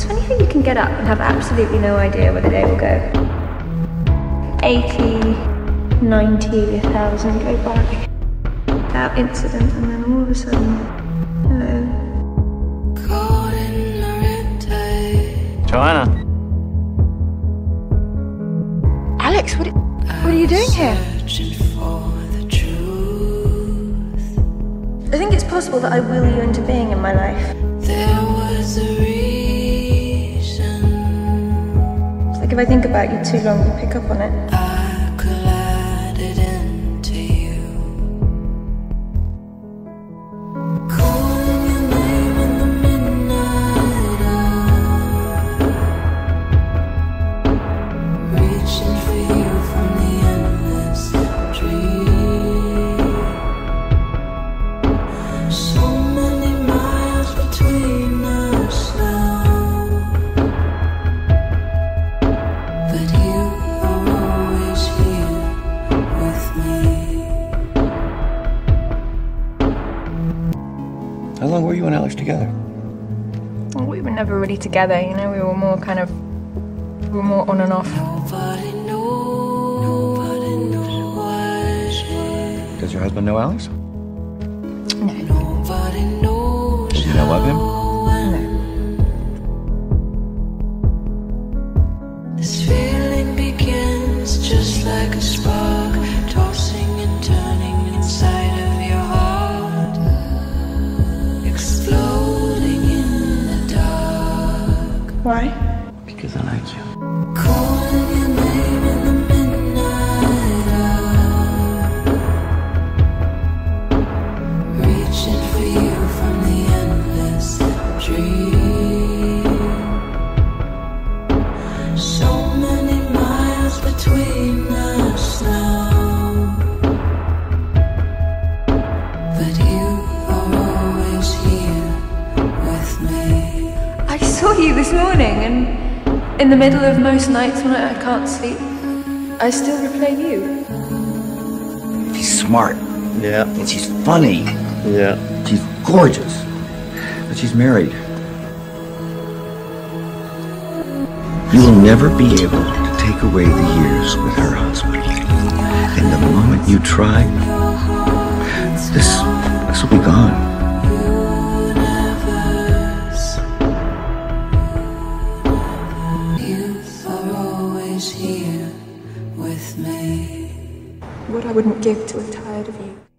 funny how you can get up and have absolutely no idea where the day will go. 80, 90, 1,000 go by without incident, and then all of a sudden, hello. Joanna. Alex, what are you doing here? I think it's possible that I will you into being in my life. There was a reason. It's like if I think about you too long, you pick up on it. I collided into you. Calling your name in the midnight hour. Reaching for you from the endless dream. So many miles between us now, but you are always here with me. How long were you and Alex together? Well, we were never really together, you know, we were more on and off. Nobody knows what it. Does your husband know Alex? No. Nobody knows. Does he know of him? No. This feeling begins just like a spark, tossing and turning inside of your heart, exploding in the dark. Why? Because I like you. Calling your name in the midnight hour. Reaching for you from the endless dream. So many miles between us now, but you are always here with me. I saw you this morning, and in the middle of most nights when I can't sleep, I still replay you. She's smart. Yeah. And she's funny. Yeah. She's gorgeous. But she's married. You'll never be able to take away the years with her husband. And the moment you try, this will be gone. You are always here with me. What I wouldn't give to have tired of you.